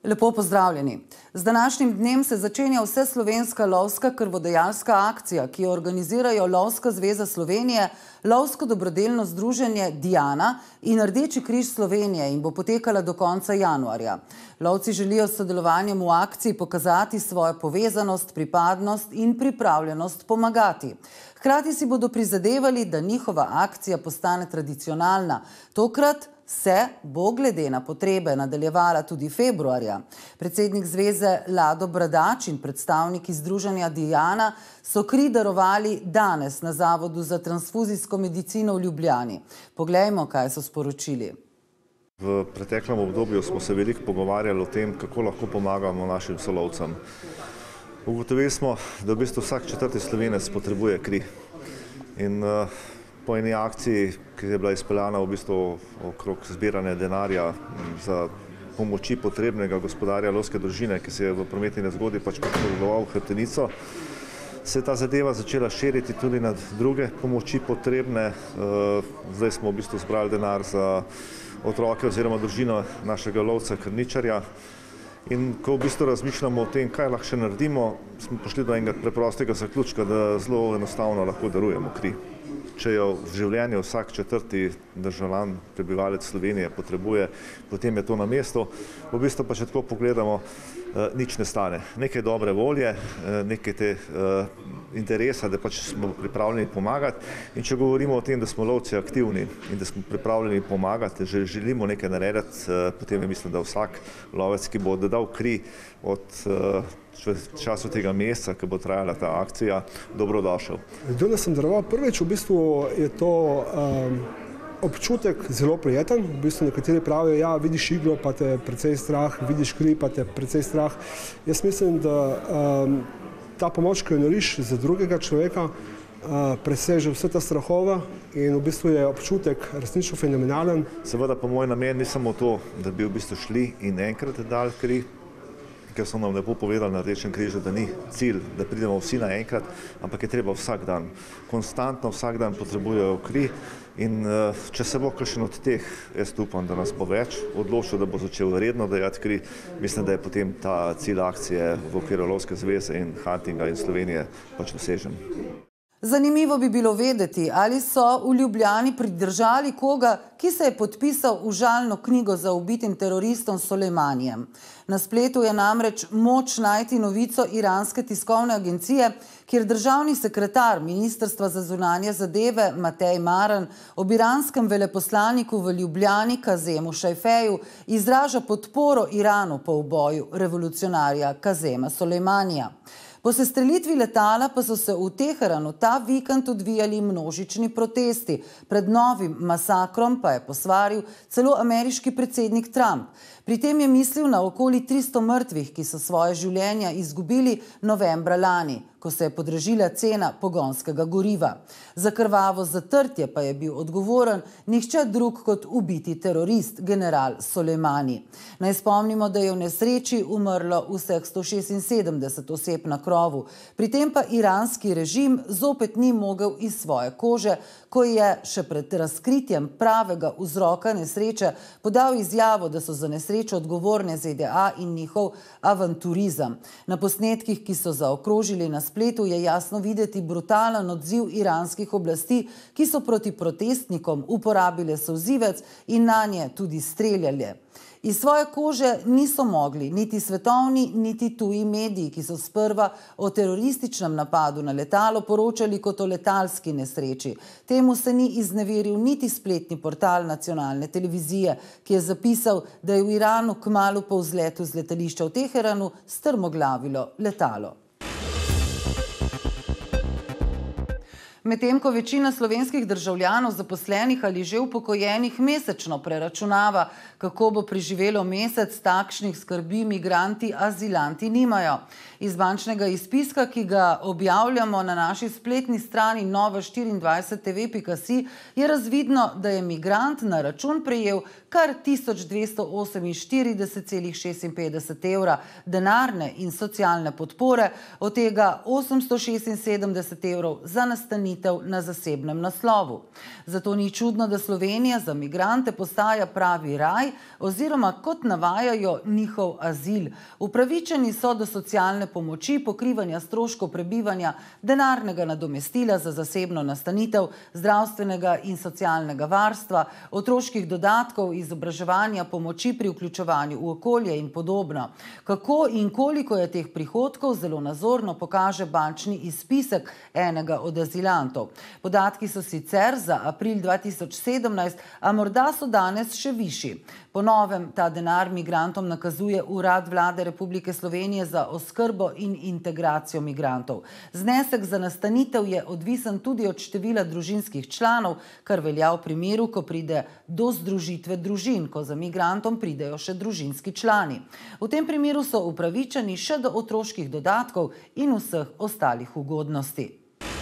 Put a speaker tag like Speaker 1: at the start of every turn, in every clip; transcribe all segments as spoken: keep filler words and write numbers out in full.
Speaker 1: Lepo pozdravljeni. Z današnjim dnem se začenja vseslovenska lovska krvodajalska akcija, ki jo organizirajo Lovska zveza Slovenije, Lovsko dobrodelno združenje Diana in Rdeči križ Slovenije in bo potekala do konca januarja. Lovci želijo s sodelovanjem v akciji pokazati svojo povezanost, pripadnost in pripravljenost pomagati. Hkrati si bodo prizadevali, da njihova akcija postane tradicionalna. Tokrat se bo glede na potrebe nadaljevala tudi februarja. Predsednik zveze Lado Bradač in predstavniki združenja Diana so kri darovali danes na Zavodu za transfuzijsko medicino v Ljubljani. Poglejmo, kaj so sporočili.
Speaker 2: V preteklem obdobju smo se veliko pogovarjali o tem, kako lahko pomagamo našim solovcem. Ugotovili smo, da v bistvu vsak četrti Slovenec potrebuje kri. In uh, po eni akciji, ki je bila izpeljana v bistvu okrog zbiranja denarja za pomoči potrebnega gospodarja lovske družine, ki se je v prometni nezgodi pač poškodoval hrbtenico, se je ta zadeva začela širiti tudi na druge pomoči potrebne. Zdaj smo v bistvu zbrali denar za otroke oziroma družino našega lovca krničarja. In ko v bistvu razmišljamo o tem, kaj lahko še naredimo, smo prišli do enega preprostega zaključka, da zelo enostavno lahko darujemo kri. Če jo v življenju vsak četrti državljan, prebivalec Slovenije potrebuje, potem je to na mestu. V bistvu pa, če tako pogledamo, nič ne stane. Nekaj dobre volje, nekaj te interesa, da pač smo pripravljeni pomagati. In če govorimo o tem, da smo lovci aktivni in da smo pripravljeni pomagati, že želimo nekaj narediti, potem je mislim, da vsak lovec, ki bo dodal kri od času tega meseca, ki bo trajala ta akcija, dobrodošel.
Speaker 3: Danes sem daroval prvič, v bistvu je to um, občutek zelo prijeten. V bistvu nekateri pravijo, ja, vidiš iglo, pa te precej strah, vidiš kri, pa te precej strah. Jaz mislim, da um, ta pomoč, ki jo nariš za drugega človeka, uh, preseže vse ta strahova in v bistvu je občutek resnično fenomenalen.
Speaker 2: Seveda pa moj namen ni samo to, da bi v bistvu šli in enkrat dali kri, ker so nam lepo povedali na Rdečem križu, da ni cilj, da pridemo vsi naenkrat, ampak je treba vsak dan. Konstantno vsak dan potrebujejo kri in uh, če se bo kakšen od teh, jaz upam, da nas bo več, odločil, da bo začel redno dajati kri, mislim, da je potem ta cilj akcije v okviru Lovske zveze in Huntinga in Slovenije pač dosežen.
Speaker 1: Zanimivo bi bilo vedeti, ali so v Ljubljani pridržali koga, ki se je podpisal v žalno knjigo za ubitim teroristom Sulejmanijem. Na spletu je namreč moč najti novico iranske tiskovne agencije, kjer državni sekretar Ministrstva za zunanje zadeve Matej Maran ob iranskem veleposlaniku v Ljubljani Kazemu Šajfeju izraža podporo Iranu po uboju revolucionarja Kazema Sulejmanija. Po sestrelitvi letala pa so se v Teheranu ta vikend odvijali množični protesti. Pred novim masakrom pa je posvaril celo ameriški predsednik Trump. Pri tem je mislil na okoli tristo mrtvih, ki so svoje življenja izgubili novembra lani, ko se je podražila cena pogonskega goriva. Za krvavo zatrtje pa je bil odgovoren nihče drug kot ubiti terorist, general Sulejmani. Naj spomnimo, da je v nesreči umrlo vseh sto šestinsedemdeset oseb na krovu. Pri tem pa iranski režim zopet ni mogel iz svoje kože, ko je še pred razkritjem pravega vzroka nesreče podal izjavo, da so za nesrečo odgovorne Z D A in njihov avanturizem. Na posnetkih, ki so zaokrožili na spletu, je jasno videti brutalen odziv iranskih oblasti, ki so proti protestnikom uporabile solzivec in nanje tudi streljali. Iz svoje kože niso mogli niti svetovni, niti tuji mediji, ki so sprva o terorističnem napadu na letalo poročali kot o letalski nesreči. Temu se ni izneveril niti spletni portal nacionalne televizije, ki je zapisal, da je v Iranu kmalu po vzletu z letališča v Teheranu strmoglavilo letalo. Medtem ko večina slovenskih državljanov zaposlenih ali že upokojenih mesečno preračunava, kako bo preživelo mesec, takšnih skrbi migranti, azilanti nimajo. Iz bančnega izpiska, ki ga objavljamo na naši spletni strani nova štiriindvajset tv pika si, je razvidno, da je migrant na račun prejel kar tisoč dvesto oseminštirideset celih šestinpetdeset evra denarne in socialne podpore, od tega osemsto šestinsedemdeset evrov za nastanitev nastanitev na zasebnem naslovu. Zato ni čudno, da Slovenija za migrante postaja pravi raj oziroma, kot navajajo, njihov azil. Upravičeni so do socialne pomoči, pokrivanja stroškov prebivanja, denarnega nadomestila za zasebno nastanitev, zdravstvenega in socialnega varstva, otroških dodatkov, izobraževanja, pomoči pri vključevanju v okolje in podobno. Kako in koliko je teh prihodkov, zelo nazorno pokaže bančni izpisek enega od azilantov. Podatki so sicer za april dva tisoč sedemnajst, a morda so danes še višji. Po novem ta denar migrantom nakazuje Urad Vlade Republike Slovenije za oskrbo in integracijo migrantov. Znesek za nastanitev je odvisen tudi od števila družinskih članov, kar velja v primeru, ko pride do združitve družin, ko za migrantom pridejo še družinski člani. V tem primeru so upravičeni še do otroških dodatkov in vseh ostalih ugodnosti.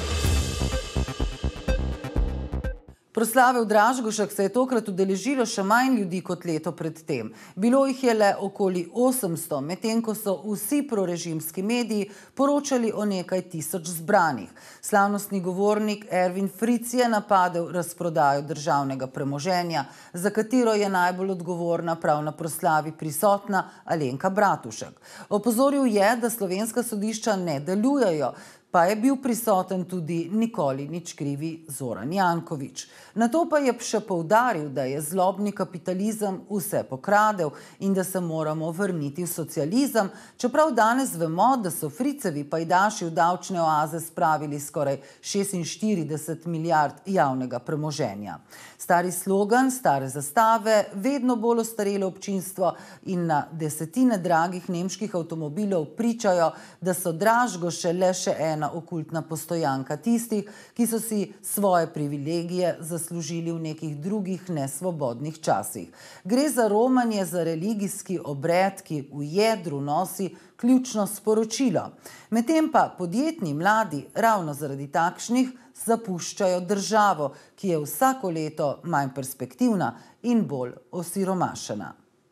Speaker 1: Proslave v Dražgošah se je tokrat udeležilo še manj ljudi kot leto pred tem. Bilo jih je le okoli osemsto, medtem ko so vsi prorežimski mediji poročali o nekaj tisoč zbranih. Slavnostni govornik Ervin Fritz je napadel razprodajo državnega premoženja, za katero je najbolj odgovorna prav na proslavi prisotna Alenka Bratušek. Opozoril je, da slovenska sodišča ne delujejo, pa je bil prisoten tudi nikoli nič krivi Zoran Janković. Nato pa je še poudaril, da je zlobni kapitalizem vse pokradel in da se moramo vrniti v socializem, čeprav danes vemo, da so Fricevi pajdaši v davčne oaze spravili skoraj šestinštirideset milijard javnega premoženja. Stari slogan, stare zastave, vedno bolj ostarelo občinstvo in na desetine dragih nemških avtomobilov pričajo, da so Dražgoše le še ena okultna postojanka tistih, ki so si svoje privilegije zaslužili v nekih drugih nesvobodnih časih. Gre za romanje za religijski obred, ki v jedru nosi ključno sporočilo. Medtem pa podjetni mladi ravno zaradi takšnih zapuščajo državo, ki je vsako leto manj perspektivna in bolj osiromašena.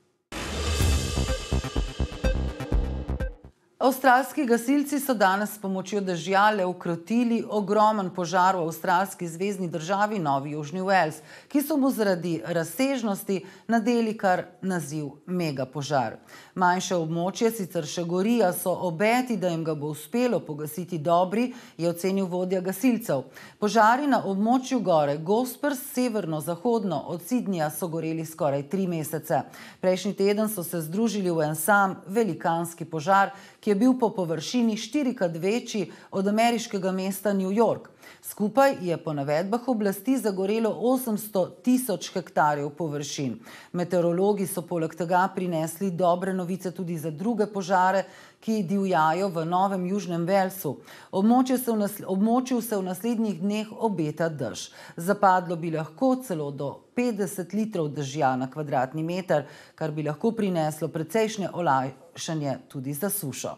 Speaker 1: Avstralski gasilci so danes s pomočjo dežja le ukrotili ogromen požar v avstralski zvezni državi Novi Južni Wales, ki so mu zaradi razsežnosti nadeli kar naziv megapožar. Manjše območje sicer še gori, a so obeti, da jim ga bo uspelo pogasiti dobri, je ocenil vodja gasilcev. Požari na območju gore Gospers severno-zahodno od Sydneyja so goreli skoraj tri mesece. Prejšnji teden so se združili v en sam velikanski požar, ki je bil po površini štirikrat večji od ameriškega mesta New York. Skupaj je po navedbah oblasti zagorelo osemsto tisoč hektarjev površin. Meteorologi so poleg tega prinesli dobre novice tudi za druge požare, ki divjajo v Novem Južnem Walesu. Območju se v naslednjih dneh obeta dež. Zapadlo bi lahko celo do petdeset litrov dežja na kvadratni meter, kar bi lahko prineslo precejšnje olajšanje tudi za sušo.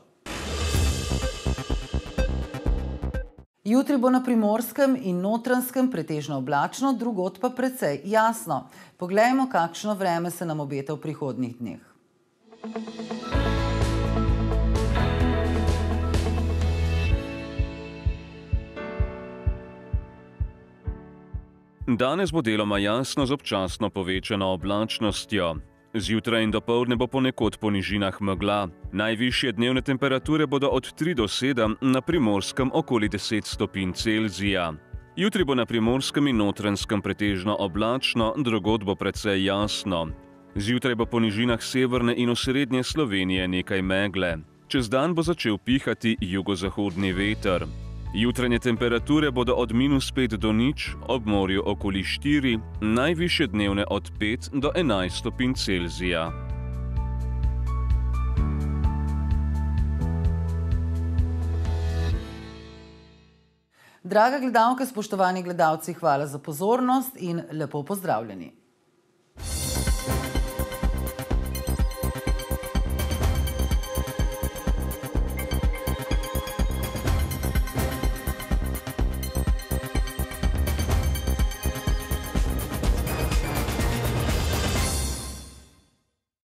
Speaker 1: Jutri bo na Primorskem in Notranjskem pretežno oblačno, drugod pa precej jasno. Poglejmo, kakšno vreme se nam obeta v prihodnjih dneh.
Speaker 4: Danes bo deloma jasno z občasno povečano oblačnostjo. Zjutraj in dopoldne bo ponekod po nižinah megla. Najvišje dnevne temperature bodo od tri do sedem, na Primorskem okoli deset stopinj Celzija. Jutri bo na Primorskem in Notranjskem pretežno oblačno, drugod bo precej jasno. Zjutraj bo po nižinah severne in osrednje Slovenije nekaj megle. Čez dan bo začel pihati jugozahodni veter. Jutranje temperature bodo od minus pet do nič, ob morju okoli štiri, najvišje dnevne od pet do enajst stopinj Celzija.
Speaker 1: Draga gledalke, spoštovani gledalci, hvala za pozornost in lepo pozdravljeni.